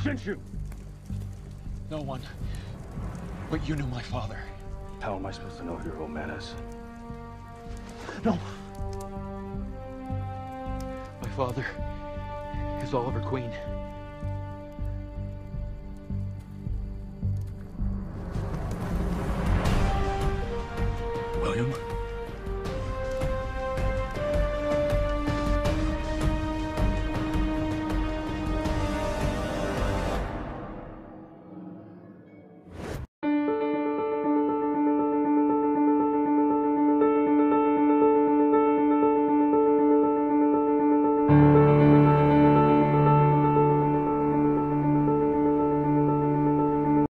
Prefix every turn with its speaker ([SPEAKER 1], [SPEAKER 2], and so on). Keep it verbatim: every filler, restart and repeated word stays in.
[SPEAKER 1] sent you?
[SPEAKER 2] No one. But you knew my father.
[SPEAKER 1] How am I supposed to know who your old man is?
[SPEAKER 2] No. My father is Oliver Queen.
[SPEAKER 1] William?